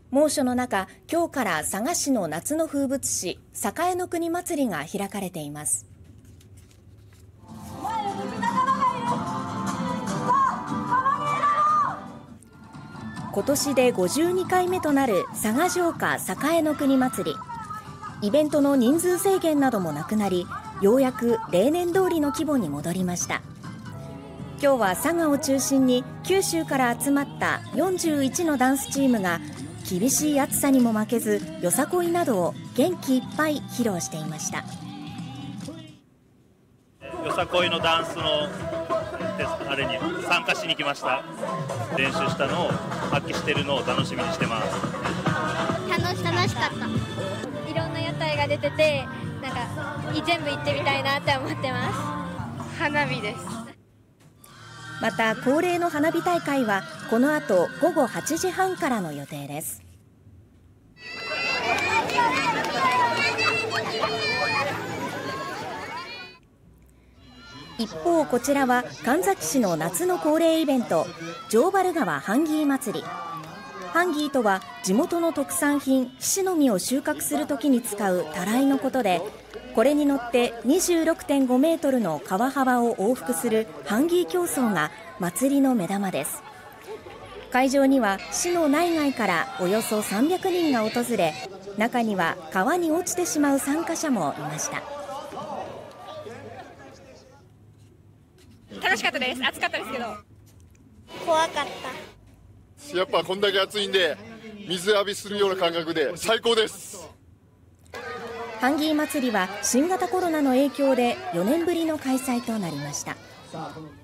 猛暑の中、今日から佐賀市の夏の風物詩、栄の国まつりが開かれています。今年で52回目となる佐賀城下栄の国まつり。イベントの人数制限などもなくなり、ようやく例年通りの規模に戻りました。今日は佐賀を中心に九州から集まった41のダンスチームが厳しい暑さにも負けず、よさこいなどを元気いっぱい披露していました。 よさこいのダンスのあれに参加しに来ました。練習したのを発揮してるのを楽しみにしてます。 楽しかった。いろんな屋台が出てて、なんか全部行ってみたいなって思ってます。花火です。 また恒例の花火大会はこの後午後8時半からの予定です。一方、こちらは神埼市の夏の恒例イベント、城原川ハンギー祭り。ハンギーとは地元の特産品シの実を収穫するときに使うたらいのことで、これに乗って 26.5 メートルの川幅を往復するハンギー競争が祭りの目玉です。会場には市の内外からおよそ300人が訪れ、中には川に落ちてしまう参加者もいました。 楽しかったです。暑かったですけど怖かった。 やっぱこんだけ暑いんで水浴びするような感覚で最高です。 ハンギー祭りは新型コロナの影響で4年ぶりの開催となりました。